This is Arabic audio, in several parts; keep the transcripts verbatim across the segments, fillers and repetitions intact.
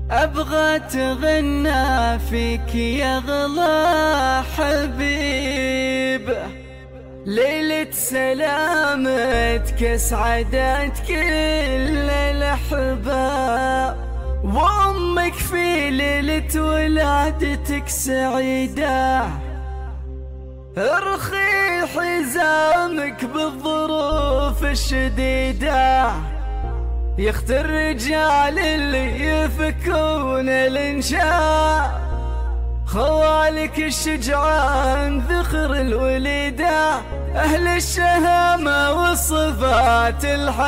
أبغى تغنى فيك يا غلا حبيب، ليلة سلامتك اسعدت كل الأحباب، وأمك في ليلة ولادتك سعيدة، ارخي حزامك بالظروف الشديدة، يخت الرجال اللي يفكون الانشاء، خوالك الشجعان ذخر الوليدة، أهل الشهامة والصفات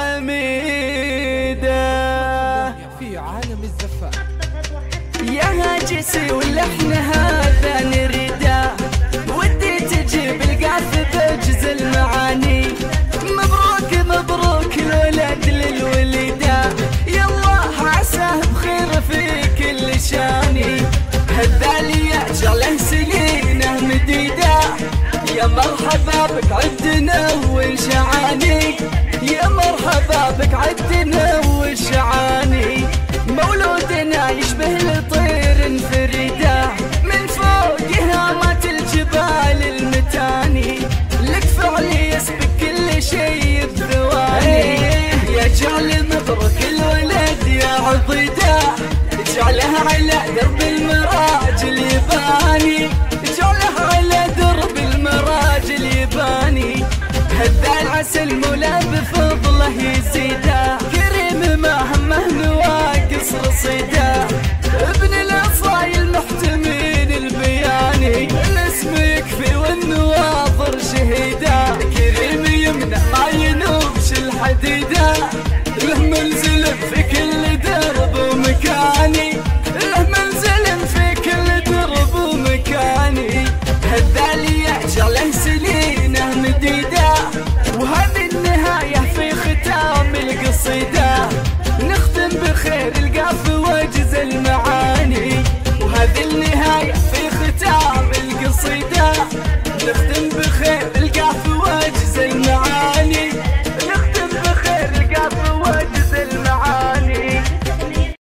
الحميدة. في عالم الزفاف يا هاجسي واللحن هذا نريده، ودي تجيب القاف بجز المعاني، مبروك مبروك الولد للوليدة، يالله عساه بخير في كل شاني، هالذالية جعله سنينه مديدة، يا مرحبا بك عدنا والشعاني، يا مرحبا بك عدنا والشعاني، مولودنا يشبه لطير فريدة، من فوق هامات الجبال المتاني، لك فعل يسبق كل شيء بثواني، يا جعل مبروك الولد يا عضيدة، جعله على درب المراج الياباني، جعله على درب المراج الياباني، هذا العسل مولا بفضله يزيده، كريم ما همه نواقص رصيده، ابن الاصايل محتمين البياني، الاسم يكفي والنواظر شهيده، كريم يمنع ما ينوبش الحديده، له منزل في كل درب ومكاني، له منزل في كل درب ومكاني، هالذالية جعله سنينه مديده، وهذه النهاية في ختام القصيدة، نختم بخير القاف وجز المعاني، وهذه النهاية في ختام القصيدة، نختم بخير